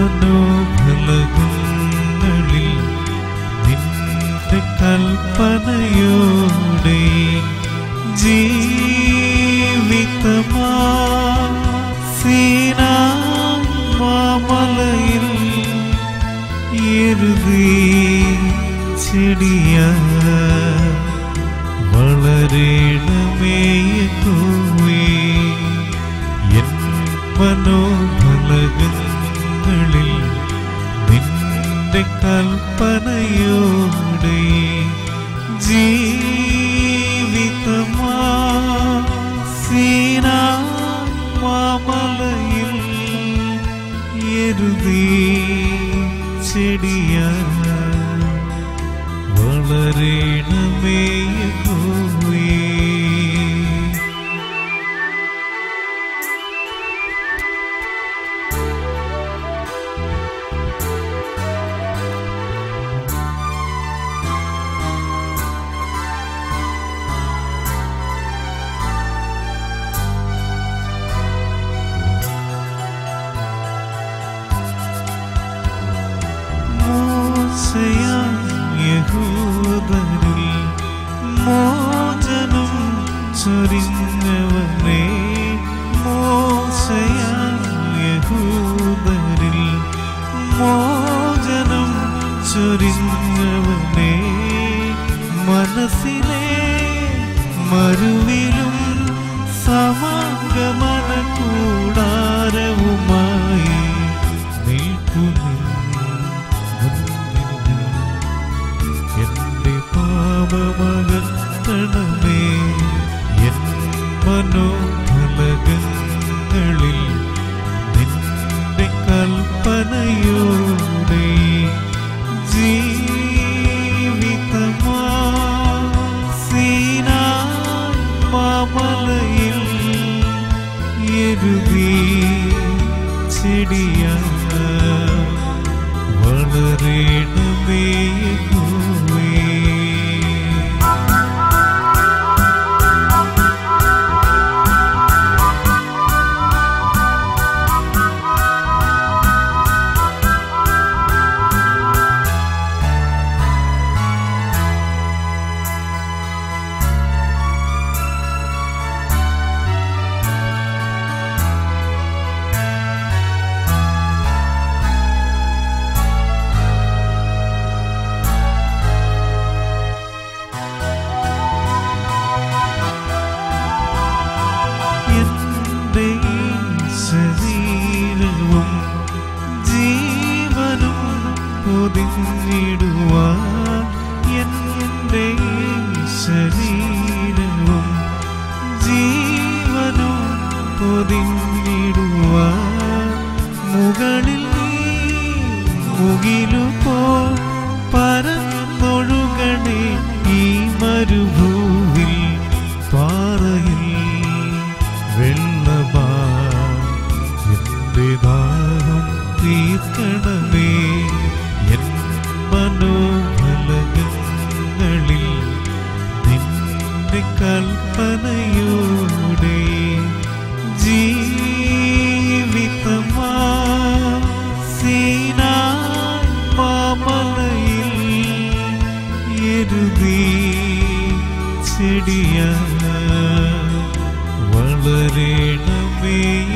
മനോഫലകങ്ങളിൽ നിന്റെ കൽപ്പനയോടെ ജീവിതമാ സീനായ് മാമലയിൽ എരുതി ചെടിയ വളരണമേ യഹോവേ എൻ മനോഫലകങ്ങളിൽ നിന്റെ കൽപ്പനയോടെ ജീവിതമാ സീനായ് മാമലയിൽ എരുതി ചെടിയ വളരണമേ യഹോവേ. യഹൂദരിൽ മോചനം ചൊരിഞ്ഞവനേ യഹൂദരിൽ മോചനം ചൊരിഞ്ഞവനേ മനസ്സിലെ മരുവിലും സമാഗമന കൂടാരവുമായി നിൽക്കുന്നു പാപമകറ്റണമേ എൻ മനോഫലകങ്ങളിൽ നിന്റെ കൽപ്പനയോടെ ജീവിതമാ സീനായ് മാമലയിൽ എരുതി ചെടിയ വളരണമേ യഹോവേ. ശരീരവും ജീവനും പൊതിഞ്ഞിടുവാൻ എൻ്റെ ശരീരവും ജീവനും പൊതിഞ്ഞിടുവാൻ മുകളിൽ മുകിലുപോ പരന്നൊഴുകണേ ഈ മരുഭൂവിൽ പാറയിൽ വെള്ളമാ എന്റെ ദാഹം തീർക്കണമേ എൻ മനോഫലകങ്ങളിൽ നിന്റെ കൽപ്പനയോടെ ജീവിതമാ സീനായ് മാമലയിൽ എരുതി ചെടിയ വളരണമേ